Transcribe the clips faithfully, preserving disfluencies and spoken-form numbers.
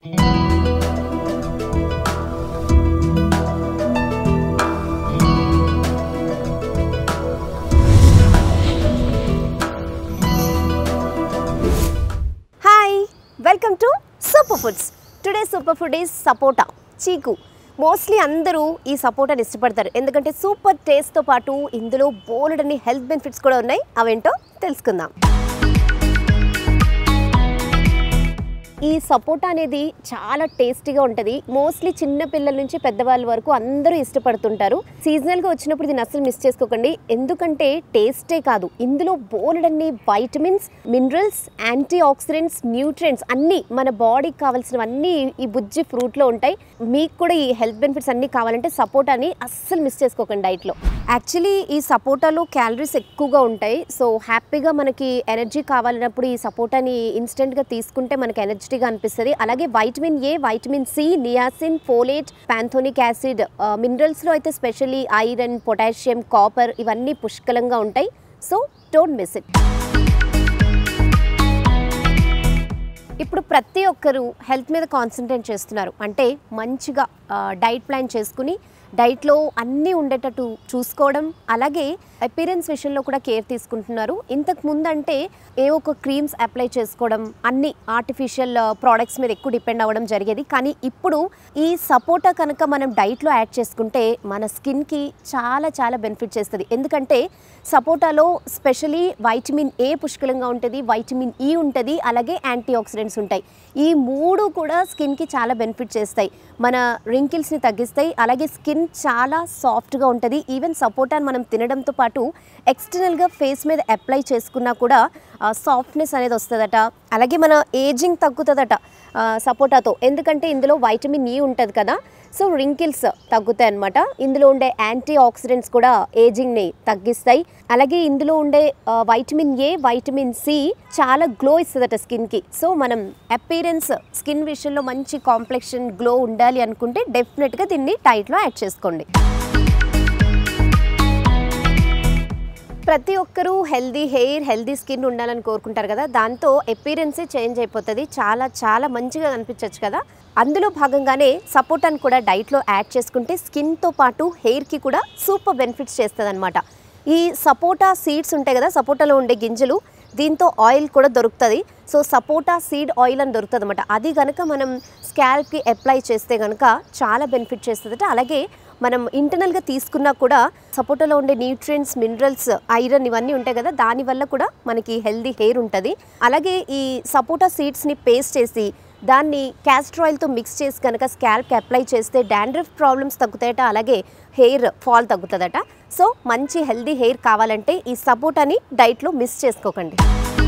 Hi, welcome to Superfoods. Today's superfood is sapota, చీకు. Mostly అందరూ ఈ సపోటాని ఇష్టపడతారు ఎందుకంటే సూపర్ టేస్ట్తో పాటు ఇందులో బోలెడన్ని హెల్త్ బెనిఫిట్స్ కూడా ఉన్నాయి. అవేంటో తెలుసుకుందాం. ఈ సపోటా అనేది చాలా టేస్టీగా ఉంటుంది. మోస్ట్లీ చిన్న పిల్లల నుంచి పెద్దవాళ్ళ వరకు అందరూ ఇష్టపడుతుంటారు. సీజనల్గా వచ్చినప్పుడు దీన్ని అస్సలు మిస్ చేసుకోకండి. ఎందుకంటే టేస్టే కాదు, ఇందులో బోలెడన్ని vitamins, minerals, anti oxidants, nutrients అన్నీ మన బాడీకి కావాల్సినవన్నీ ఈ బుజ్జి ఫ్రూట్లో ఉంటాయి. మీకు కూడా ఈ హెల్త్ బెనిఫిట్స్ అన్నీ కావాలంటే సపోటాని అస్సలు మిస్ చేసుకోకండి డైట్లో. యాక్చువల్లీ ఈ సపోటాలో క్యాలరీస్ ఎక్కువగా ఉంటాయి. సో హ్యాపీగా మనకి ఎనర్జీ కావాలన్నప్పుడు ఈ సపోటాని ఇన్స్టెంట్గా తీసుకుంటే మనకి ఎనర్జీ అనిపిస్తుంది. అలాగే vitamin A, vitamin C, niacin, folate, pantothenic acid, మినరల్స్లో అయితే స్పెషల్లీ ఐరన్, పొటాషియం, కాపర్ ఇవన్నీ పుష్కలంగా ఉంటాయి. So don't miss it. ఇప్పుడు ప్రతి ఒక్కరూ హెల్త్ మీద కాన్సన్ట్రేట్ చేస్తున్నారు. అంటే మంచిగా డైట్ ప్లాన్ చేసుకుని డైట్లో అన్నీ ఉండేటట్టు చూసుకోవడం, అలాగే అపిరెన్స్ విషయంలో కూడా కేర్ తీసుకుంటున్నారు. ఇంతకు ముందంటే ఏ ఒక క్రీమ్స్ అప్లై చేసుకోవడం, అన్ని ఆర్టిఫిషియల్ ప్రోడక్ట్స్ మీద ఎక్కువ డిపెండ్ అవ్వడం జరిగేది. కానీ ఇప్పుడు ఈ సపోటా కనుక మనం డైట్లో యాడ్ చేసుకుంటే మన స్కిన్కి చాలా చాలా బెనిఫిట్ చేస్తుంది. ఎందుకంటే సపోటాలో స్పెషలీ వైటమిన్ ఏ పుష్కలంగా ఉంటుంది, వైటమిన్ ఈ ఉంటుంది, అలాగే యాంటీ ఆక్సిడెంట్స్ ఉంటాయి. ఈ మూడు కూడా స్కిన్కి చాలా బెనిఫిట్ చేస్తాయి. మన రింకిల్స్ని తగ్గిస్తాయి, అలాగే స్కిన్ చాలా సాఫ్ట్గా ఉంటుంది. ఈవెన్ సపోటాని మనం తినడంతో పాటు ఎక్స్టర్నల్గా ఫేస్ మీద అప్లై చేసుకున్నా కూడా సాఫ్ట్నెస్ అనేది వస్తుందట. అలాగే మన ఏజింగ్ తగ్గుతుందట సపోటాతో, ఎందుకంటే ఇందులో వైటమిన్ ఈ ఉంటుంది కదా. సో రింకిల్స్ తగ్గుతాయి అన్నమాట. ఇందులో ఉండే యాంటీ ఆక్సిడెంట్స్ కూడా ఏజింగ్ని తగ్గిస్తాయి. అలాగే ఇందులో ఉండే వైటమిన్ ఏ, వైటమిన్ సి చాలా గ్లో ఇస్తుందట స్కిన్కి. సో మనం అపీరెన్స్ స్కిన్ విషయంలో మంచి కాంప్లెక్షన్, గ్లో ఉండాలి అనుకుంటే డెఫినెట్గా దీన్ని డైట్లో యాడ్ చేసుకోండి. ప్రతి ఒక్కరూ హెల్దీ హెయిర్, హెల్దీ స్కిన్ ఉండాలని కోరుకుంటారు కదా. దాంతో అపీరెన్సే చేంజ్ అయిపోతుంది. చాలా చాలా మంచిగా కనిపించవచ్చు కదా. అందులో భాగంగానే సపోటాను కూడా డైట్లో యాడ్ చేసుకుంటే స్కిన్తో పాటు హెయిర్కి కూడా సూపర్ బెనిఫిట్స్ చేస్తుంది అనమాట. ఈ సపోటా సీడ్స్ ఉంటాయి కదా, సపోటాలో ఉండే గింజలు, దీంతో ఆయిల్ కూడా దొరుకుతుంది. సో సపోటా సీడ్ ఆయిల్ అని దొరుకుతుంది అనమాట. అది కనుక మనం స్కాల్ప్కి అప్లై చేస్తే కనుక చాలా బెనిఫిట్ చేస్తుందట. అలాగే మనం ఇంటర్నల్గా తీసుకున్నా కూడా సపోటాలో ఉండే న్యూట్రియంట్స్, మినరల్స్, ఐరన్ ఇవన్నీ ఉంటాయి కదా, దానివల్ల కూడా మనకి హెల్దీ హెయిర్ ఉంటుంది. అలాగే ఈ సపోటా సీడ్స్ని పేస్ట్ చేసి దాన్ని క్యాస్టర్ ఆయిల్తో మిక్స్ చేసి కనుక స్కాల్ప్కి అప్లై చేస్తే డాండ్రఫ్ ప్రాబ్లమ్స్ తగ్గుతాయట, అలాగే హెయిర్ ఫాల్ తగ్గుతుందట. సో మంచి హెల్దీ హెయిర్ కావాలంటే ఈ సపోటాని డైట్లో మిస్ చేసుకోకండి.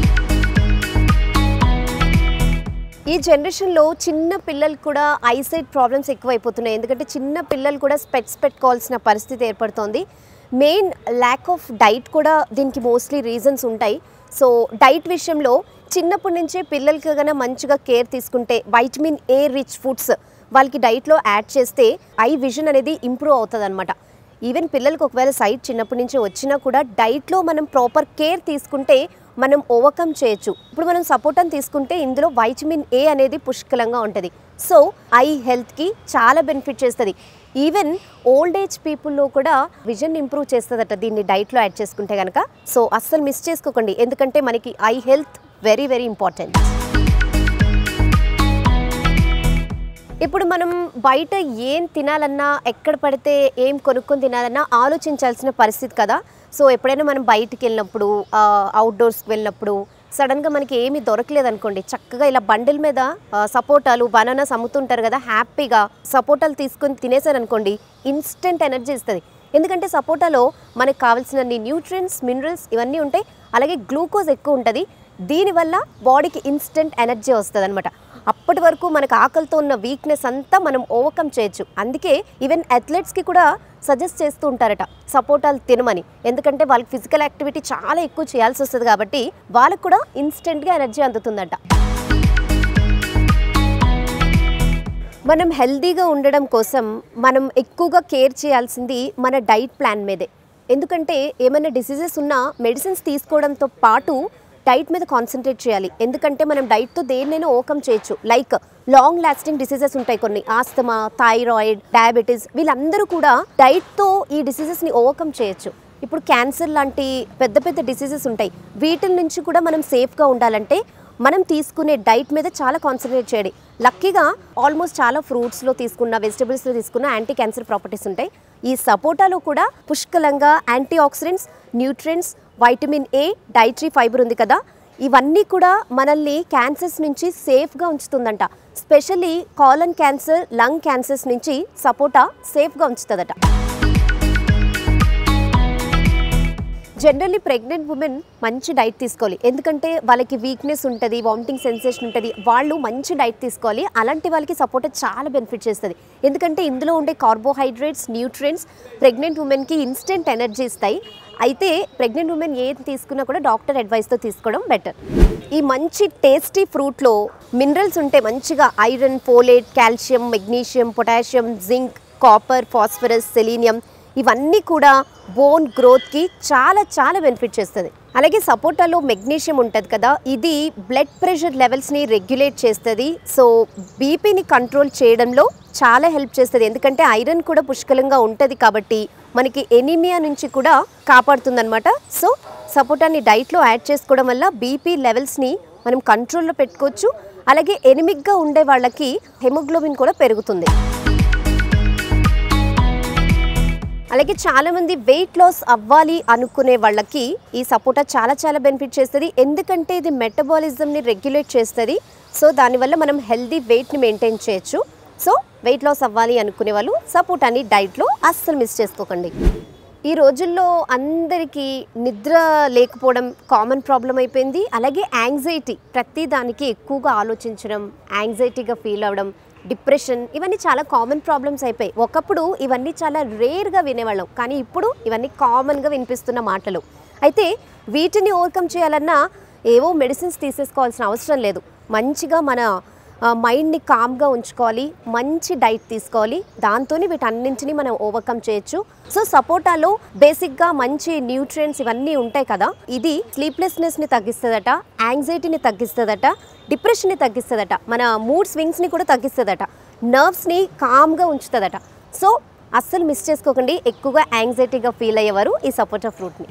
ఈ జనరేషన్లో చిన్న పిల్లలు కూడా ఐసైట్ ప్రాబ్లమ్స్ ఎక్కువైపోతున్నాయి. ఎందుకంటే చిన్న పిల్లలు కూడా స్పెట్స్ పెట్టుకోవాల్సిన పరిస్థితి ఏర్పడుతోంది. మెయిన్ ల్యాక్ ఆఫ్ డైట్ కూడా దీనికి మోస్ట్లీ రీజన్స్ ఉంటాయి. సో డైట్ విషయంలో చిన్నప్పటి నుంచే పిల్లలకి కన్నా మంచిగా కేర్ తీసుకుంటే, వైటమిన్ ఏ రిచ్ ఫుడ్స్ వాళ్ళకి డైట్లో యాడ్ చేస్తే ఐ విజన్ అనేది ఇంప్రూవ్ అవుతుంది అనమాట. ఈవెన్ పిల్లలకు ఒకవేళ సైట్ చిన్నప్పటి నుంచి వచ్చినా కూడా డైట్లో మనం ప్రాపర్ కేర్ తీసుకుంటే మనం ఓవర్కమ్ చేయొచ్చు. ఇప్పుడు మనం సపోటాను తీసుకుంటే ఇందులో వైటమిన్ ఏ అనేది పుష్కలంగా ఉంటుంది. సో ఐ హెల్త్కి చాలా బెనిఫిట్ చేస్తుంది. ఈవెన్ ఓల్డ్ ఏజ్ పీపుల్లో కూడా విజన్ ఇంప్రూవ్ చేస్తుందట దీన్ని డైట్లో యాడ్ చేసుకుంటే కనుక. సో అస్సలు మిస్ చేసుకోకండి, ఎందుకంటే మనకి eye health very very important. ఇప్పుడు మనం బయట ఏం తినాలన్నా, ఎక్కడ పడితే ఏం కొనుక్కొని తినాలన్నా ఆలోచించాల్సిన పరిస్థితి కదా. సో ఎప్పుడైనా మనం బయటికి వెళ్ళినప్పుడు, అవుట్డోర్స్కి వెళ్ళినప్పుడు సడన్గా మనకి ఏమీ దొరకలేదు అనుకోండి, చక్కగా ఇలా బండిల్ మీద సపోటాలు, బనానాస్ అమ్ముతుంటారు కదా, హ్యాపీగా సపోటాలు తీసుకొని తినేసారు అనుకోండి, ఇన్స్టెంట్ ఎనర్జీ ఇస్తుంది. ఎందుకంటే సపోటాలో మనకు కావాల్సిన న్యూట్రియంట్స్, మినరల్స్ ఇవన్నీ ఉంటాయి, అలాగే గ్లూకోజ్ ఎక్కువ ఉంటుంది. దీనివల్ల బాడీకి ఇన్స్టెంట్ ఎనర్జీ వస్తుంది అనమాట. అప్పటి వరకు మనకు ఆకలితో ఉన్న వీక్నెస్ అంతా మనం ఓవర్కమ్ చేయొచ్చు. అందుకే ఈవెన్ అథ్లెట్స్కి కూడా సజెస్ట్ చేస్తూ ఉంటారట సపోటాలు తినమని. ఎందుకంటే వాళ్ళకి ఫిజికల్ యాక్టివిటీ చాలా ఎక్కువ చేయాల్సి వస్తుంది కాబట్టి వాళ్ళకు కూడా ఇన్స్టెంట్గా ఎనర్జీ అందుతుందట. మనం హెల్దీగా ఉండడం కోసం మనం ఎక్కువగా కేర్ చేయాల్సింది మన డైట్ ప్లాన్ మీదే. ఎందుకంటే ఏమైనా డిసీజెస్ ఉన్నా మెడిసిన్స్ తీసుకోవడంతో పాటు డైట్ మీద కాన్సన్ట్రేట్ చేయాలి. ఎందుకంటే మనం డైట్తో దేన్నైనా ఓవర్కమ్ చేయొచ్చు. లైక్ లాంగ్ లాస్టింగ్ డిసీజెస్ ఉంటాయి కొన్ని, ఆస్తమా, థైరాయిడ్, డయాబెటీస్, వీళ్ళందరూ కూడా డైట్తో ఈ డిసీజెస్ని ఓవర్కమ్ చేయొచ్చు. ఇప్పుడు క్యాన్సర్ లాంటి పెద్ద పెద్ద డిసీజెస్ ఉంటాయి, వీటి నుంచి కూడా మనం సేఫ్గా ఉండాలంటే మనం తీసుకునే డైట్ మీద చాలా కాన్సన్ట్రేట్ చేయాలి. లక్కీగా ఆల్మోస్ట్ చాలా ఫ్రూట్స్లో తీసుకున్న, వెజిటబుల్స్లో తీసుకున్న యాంటీ క్యాన్సర్ ప్రాపర్టీస్ ఉంటాయి. ఈ సపోటాలో కూడా పుష్కలంగా anti oxidants, nutrients, vitamin A, dietary fibre ఉంది కదా, ఇవన్నీ కూడా మనల్ని క్యాన్సర్స్ నుంచి సేఫ్గా ఉంచుతుందంట. Specially colon cancer, lung cancers నుంచి సపోటా సేఫ్గా ఉంచుతుందట. జనరల్లీ ప్రెగ్నెంట్ ఉమెన్ మంచి డైట్ తీసుకోవాలి. ఎందుకంటే వాళ్ళకి వీక్నెస్ ఉంటుంది, వామిటింగ్ సెన్సేషన్ ఉంటుంది, వాళ్ళు మంచి డైట్ తీసుకోవాలి. అలాంటి వాళ్ళకి సపోటా చాలా బెనిఫిట్ చేస్తుంది. ఎందుకంటే ఇందులో ఉండే కార్బోహైడ్రేట్స్, న్యూట్రియంట్స్ ప్రెగ్నెంట్ ఉమెన్కి ఇన్స్టెంట్ ఎనర్జీ ఇస్తాయి. అయితే ప్రెగ్నెంట్ ఉమెన్ ఏది తీసుకున్నా కూడా డాక్టర్ అడ్వైస్తో తీసుకోవడం బెటర్. ఈ మంచి టేస్టీ ఫ్రూట్లో మినరల్స్ ఉంటాయి మంచిగా, iron, folate, calcium, magnesium, potassium, zinc, copper, phosphorus, selenium, ఇవన్నీ కూడా బోన్ గ్రోత్కి చాలా చాలా బెనిఫిట్ చేస్తుంది. అలాగే సపోటాలో మెగ్నీషియం ఉంటుంది కదా, ఇది బ్లడ్ ప్రెషర్ లెవెల్స్ని రెగ్యులేట్ చేస్తుంది. సో బీపీని కంట్రోల్ చేయడంలో చాలా హెల్ప్ చేస్తుంది. ఎందుకంటే ఐరన్ కూడా పుష్కలంగా ఉంటుంది కాబట్టి మనకి ఎనీమియా నుంచి కూడా కాపాడుతుంది అనమాట. సో సపోటాని డైట్లో యాడ్ చేసుకోవడం వల్ల బీపీ లెవెల్స్ని మనం కంట్రోల్లో పెట్టుకోవచ్చు. అలాగే ఎనిమిక్గా ఉండే వాళ్ళకి హెమోగ్లోబిన్ కూడా పెరుగుతుంది. అలాగే చాలామంది వెయిట్ లాస్ అవ్వాలి అనుకునే వాళ్ళకి ఈ సపోటా చాలా చాలా బెనిఫిట్ చేస్తుంది. ఎందుకంటే ఇది మెటబాలిజంని రెగ్యులేట్ చేస్తుంది. సో దానివల్ల మనం హెల్దీ వెయిట్ని మెయింటైన్ చేయొచ్చు. సో వెయిట్ లాస్ అవ్వాలి అనుకునే వాళ్ళు సపోటాని డైట్లో అస్సలు మిస్ చేసుకోకండి. ఈ రోజుల్లో అందరికీ నిద్ర లేకపోవడం కామన్ ప్రాబ్లం అయిపోయింది. అలాగే యాంగ్జైటీ, ప్రతి దానికి ఎక్కువగా ఆలోచించడం, యాంగ్జైటీగా ఫీల్ అవ్వడం, డిప్రెషన్, ఇవన్నీ చాలా కామన్ ప్రాబ్లమ్స్ అయిపోయాయి. ఒకప్పుడు ఇవన్నీ చాలా రేర్గా వినేవాళ్ళం, కానీ ఇప్పుడు ఇవన్నీ కామన్గా వినిపిస్తున్న మాటలు. అయితే వీటిని ఓవర్కమ్ చేయాలన్నా ఏవో మెడిసిన్స్ తీసేసుకోవాల్సిన అవసరం లేదు. మంచిగా మన మైండ్ని కామ్గా ఉంచుకోవాలి, మంచి డైట్ తీసుకోవాలి, దాంతోనే వీటన్నింటినీ మనం ఓవర్కమ్ చేయొచ్చు. సో సపోటాలో బేసిక్గా మంచి న్యూట్రియంట్స్ ఇవన్నీ ఉంటాయి కదా, ఇది స్లీప్లెస్నెస్ని తగ్గిస్తుందట, యాంగ్జైటీని తగ్గిస్తుందట, డిప్రెషన్ని తగ్గిస్తుందట, మన మూడ్ స్వింగ్స్ని కూడా తగ్గిస్తుందట, నర్వ్స్ని కామ్గా ఉంచుతుందట. సో అస్సలు మిస్ చేసుకోకండి ఎక్కువగా యాంగ్జైటీగా ఫీల్ అయ్యేవారు ఈ సపోటా ఫ్రూట్ని.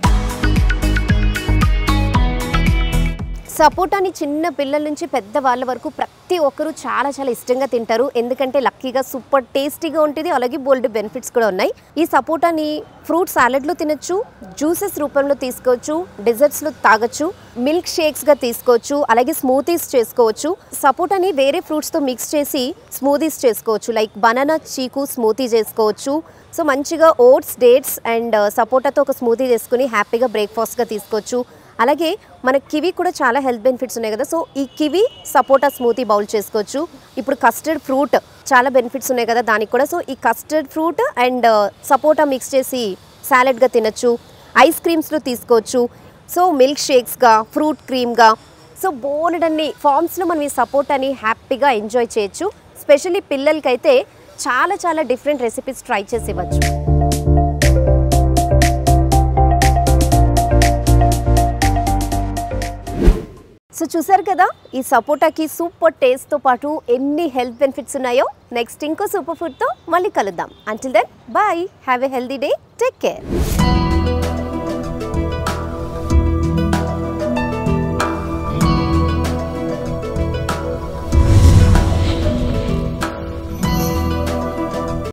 సపోటాని చిన్న పిల్లల నుంచి పెద్ద వాళ్ళ వరకు ప్రతి ఒక్కరూ చాలా చాలా ఇష్టంగా తింటారు. ఎందుకంటే లక్కీగా సూపర్ టేస్టీగా ఉంటుంది, అలాగే బోల్డ్ బెనిఫిట్స్ కూడా ఉన్నాయి. ఈ సపోటాని ఫ్రూట్ సాలెడ్లో తినొచ్చు, జ్యూసెస్ రూపంలో తీసుకోవచ్చు, డెజర్ట్స్లో తాగొచ్చు, మిల్క్ షేక్స్గా తీసుకోవచ్చు, అలాగే స్మూతీస్ చేసుకోవచ్చు. సపోటాని వేరే ఫ్రూట్స్తో మిక్స్ చేసి స్మూతీస్ చేసుకోవచ్చు, లైక్ బనానా చీకు స్మూతీ చేసుకోవచ్చు. సో మంచిగా ఓట్స్, డేట్స్ అండ్ సపోటాతో ఒక స్మూతీ చేసుకుని హ్యాపీగా బ్రేక్ఫాస్ట్గా తీసుకోవచ్చు. అలాగే మన కివి కూడా చాలా హెల్త్ బెనిఫిట్స్ ఉన్నాయి కదా, సో ఈ కివి సపోటా స్మూతీ బౌల్ చేసుకోవచ్చు. ఇప్పుడు కస్టర్డ్ ఫ్రూట్ చాలా బెనిఫిట్స్ ఉన్నాయి కదా దానికి కూడా, సో ఈ custard fruit and sapota mix చేసి సాలెడ్గా తినచ్చు. ఐస్ క్రీమ్స్లో తీసుకోవచ్చు, సో మిల్క్ షేక్స్గా, ఫ్రూట్ క్రీమ్గా, సో బోలెడన్ని ఫార్మ్స్లో మనం ఈ సపోటాని హ్యాపీగా ఎంజాయ్ చేయొచ్చు. స్పెషల్లీ పిల్లలకైతే చాలా చాలా డిఫరెంట్ రెసిపీస్ ట్రై చేసి ఇవ్వచ్చు. సో చూసారు కదా ఈ సపోటాకి సూపర్ టేస్ట్తో పాటు ఎన్ని హెల్త్ బెనిఫిట్స్ ఉన్నాయో. నెక్స్ట్ ఇంకో సూపర్ ఫుడ్తో మళ్ళీ కలుద్దాం. Until then bye, have a healthy day, take care.